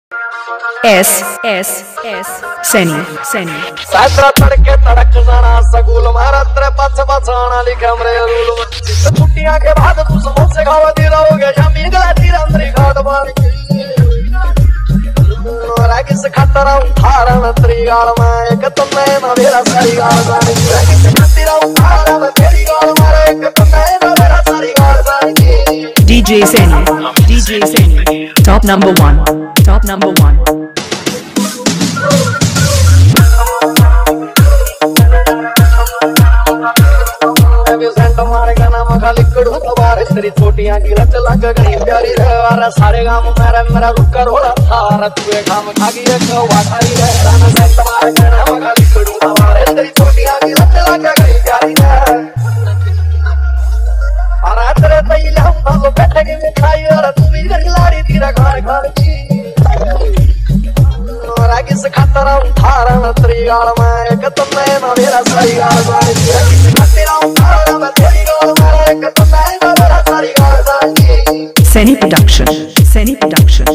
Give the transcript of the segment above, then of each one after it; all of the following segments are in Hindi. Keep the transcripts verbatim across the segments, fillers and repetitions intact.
एस एस एस सैनी सैनी साइत्रा तड़के तड़क जाना स्कूल मारा तेरे पास बचाना लिखा मेरे रूल छुट्टियां के बाद तू समोसे खावा दी रहोगे शामी गलाती रंद्री घाट बाल रागिस खाता रहूं थारा न तेरी गाल में एक तो मैं ना मेरा सारी गाल जानी रागिस खाती रहूं थारा न तेरी गाल में एक तो मैं ना मेरा सारी गाल जानी DJ Saini DJ Saini top number one top number one तेरी छोटियां की लत लग गई प्यारी रे सारे गांव मेरा मेरा रुका रोला था तुए काम खागी रे वाटारी रे राना से तुम्हारे गाना मगा लिखड़ू हमारे तेरी छोटियां की लत लग गई प्यारी रे अरे तेरे तैले हम तो बैठे के मिठाई और तू भी गलाड़ी तेरा घर घर की और आगे से खाता रहूं थारा न तेरी गाल में एक तो मैं ना मेरा सारी गाल जानी आगे से खाते रहूं थारा न तेरी गाल में एक तो मैं ना मेरा सारी गाल जानी Saini production Saini production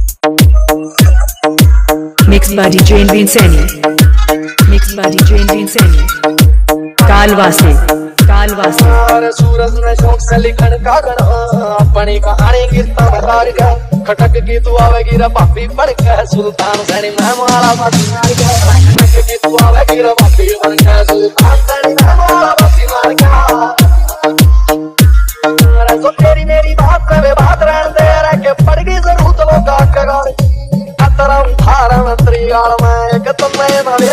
mix by DJ इनवीन सैनी मिक्स बाय डीजे इनवीन सैनी कालवासी कालवासी अरे सूरज ने शौक से लिखन का गण अपनी कहानी गिरता बकार का खटक की तू आवेगी रे पापी पड़ के सुल्तान सैनी मैं मारा बाती मार के खटक की तू आवेगी रे पापी पड़ के सुल्तान सैनी मैं मारा बाती मार के अरे तो तेरी मेरी बात पे वे बात रहने दे रे के पड़ गई जरूरत वो का का गाड़ी अतरम थारा न तेरी गाल में एक तो मैं ना